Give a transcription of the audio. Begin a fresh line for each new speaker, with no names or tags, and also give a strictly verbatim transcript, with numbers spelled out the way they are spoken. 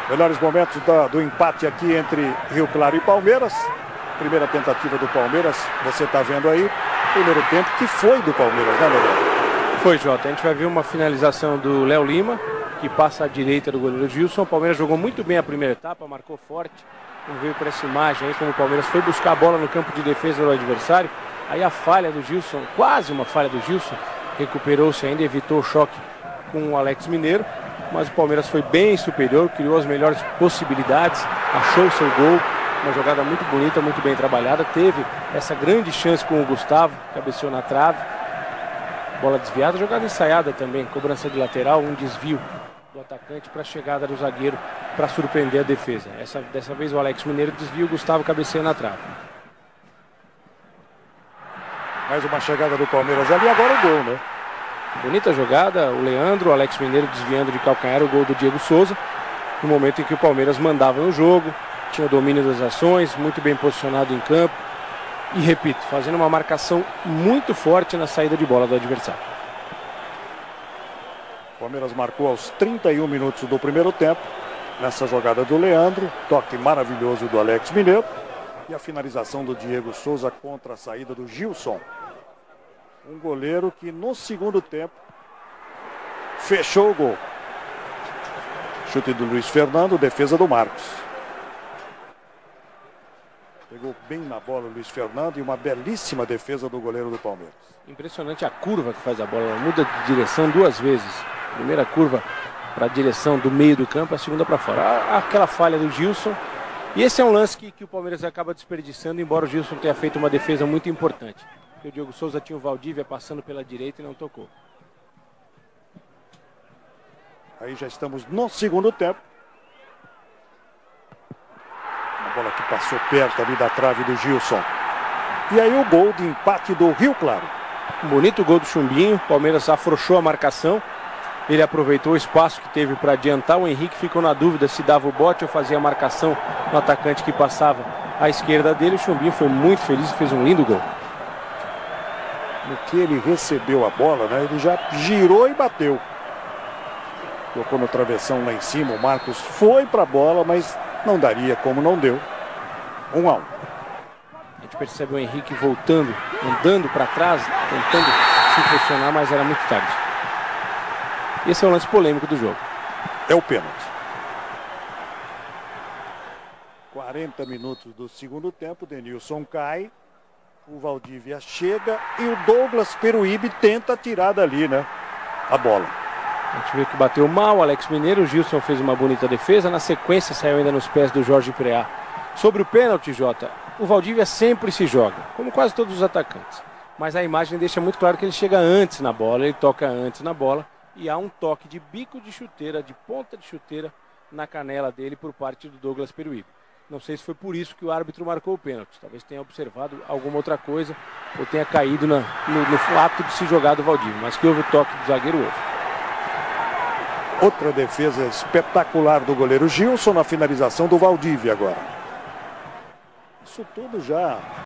Melhores momentos da, do empate aqui entre Rio Claro e Palmeiras. Primeira tentativa do Palmeiras, você está vendo aí. Primeiro tempo que foi do Palmeiras, né, Leandro?
Foi, Jota. A gente vai ver uma finalização do Léo Lima, que passa à direita do goleiro Gilson. O Palmeiras jogou muito bem a primeira etapa, marcou forte. Vamos ver por essa imagem aí como o Palmeiras foi buscar a bola no campo de defesa do adversário. Aí a falha do Gilson, quase uma falha do Gilson, recuperou-se ainda, evitou o choque com o Alex Mineiro. Mas o Palmeiras foi bem superior, criou as melhores possibilidades, achou o seu gol. Uma jogada muito bonita, muito bem trabalhada. Teve essa grande chance com o Gustavo, cabeceou na trave. Bola desviada, jogada ensaiada também, cobrança de lateral, um desvio do atacante para a chegada do zagueiro para surpreender a defesa. Essa, dessa vez o Alex Mineiro desvia, o Gustavo cabeceia na trave.
Mais uma chegada do Palmeiras ali, agora o gol, né?
Bonita jogada, o Leandro, o Alex Mineiro desviando de calcanhar, o gol do Diego Souza. No momento em que o Palmeiras mandava no jogo, tinha domínio das ações, muito bem posicionado em campo. E repito, fazendo uma marcação muito forte na saída de bola do adversário.
O Palmeiras marcou aos trinta e um minutos do primeiro tempo. Nessa jogada do Leandro, toque maravilhoso do Alex Mineiro. E a finalização do Diego Souza contra a saída do Gilson. Um goleiro que no segundo tempo fechou o gol. Chute do Luiz Fernando, defesa do Marcos. Pegou bem na bola o Luiz Fernando e uma belíssima defesa do goleiro do Palmeiras.
Impressionante a curva que faz a bola, ela muda de direção duas vezes. Primeira curva para a direção do meio do campo, a segunda para fora. Aquela falha do Gilson. E esse é um lance que, que o Palmeiras acaba desperdiçando, embora o Gilson tenha feito uma defesa muito importante. Porque o Diego Souza tinha o Valdívia passando pela direita e não tocou.
Aí já estamos no segundo tempo. A bola que passou perto ali da trave do Gilson. E aí o gol de empate do Rio Claro.
Um bonito gol do Chumbinho. O Palmeiras afrouxou a marcação. Ele aproveitou o espaço que teve para adiantar. O Henrique ficou na dúvida se dava o bote ou fazia a marcação no atacante que passava à esquerda dele. O Chumbinho foi muito feliz e fez um lindo gol.
No que ele recebeu a bola, né? Ele já girou e bateu. Tocou no travessão lá em cima. O Marcos foi para a bola, mas não daria como não deu. Um a um.
A gente percebe o Henrique voltando, andando para trás, tentando se posicionar, mas era muito tarde. Esse é o lance polêmico do jogo.
É o pênalti. quarenta minutos do segundo tempo. Denilson cai. O Valdívia chega e o Douglas Peruíbe tenta tirar dali, né? A bola.
A gente vê que bateu mal o Alex Mineiro. O Gilson fez uma bonita defesa. Na sequência saiu ainda nos pés do Jorge Preá. Sobre o pênalti, Jota, o Valdívia sempre se joga, como quase todos os atacantes. Mas a imagem deixa muito claro que ele chega antes na bola, ele toca antes na bola. E há um toque de bico de chuteira, de ponta de chuteira na canela dele por parte do Douglas Peruíbe. Não sei se foi por isso que o árbitro marcou o pênalti. Talvez tenha observado alguma outra coisa ou tenha caído na, no, no ato de se jogar do Valdívia. Mas que houve o toque do zagueiro, houve.
Outra defesa espetacular do goleiro Gilson na finalização do Valdívia agora. Isso tudo já